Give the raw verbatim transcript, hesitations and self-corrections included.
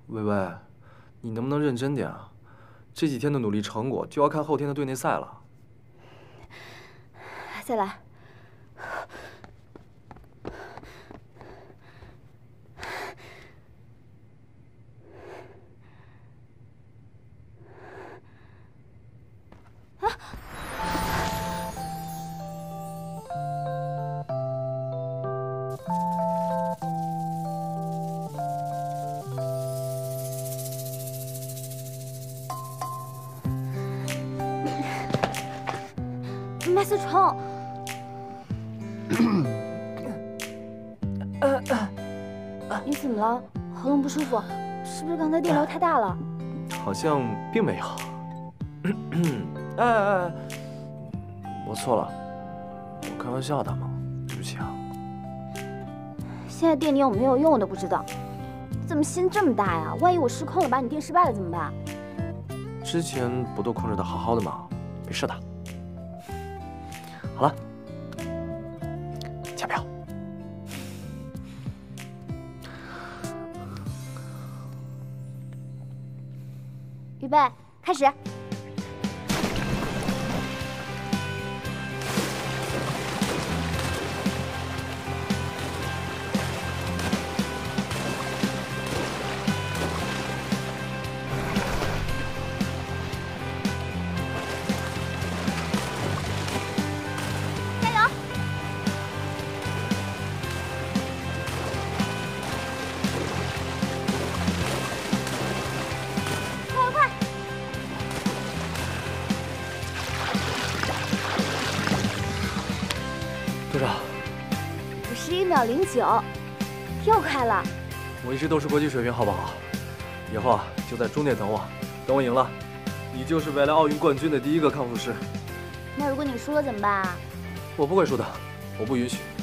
薇薇，你能不能认真点啊？这几天的努力成果就要看后天的队内赛了。 再来。啊！麦思成，你怎么了？喉咙不舒服？是不是刚才电流太大了？ 好像并没有。哎哎哎，我错了，我开玩笑的嘛，对不起啊。 现在电你有没有用我都不知道，你怎么心这么大呀？万一我失控了，把你电失败了怎么办？ 之前不都控制的好好的吗？没事的。好了，加票。 预备，开始。 多少？ 五十一秒零九，又快了。 我一直都是国际水平，好不好？以后啊，就在终点等我，等我赢了，你就是未来奥运冠军的第一个康复师。 那如果你输了怎么办啊？ 我不会输的，我不允许。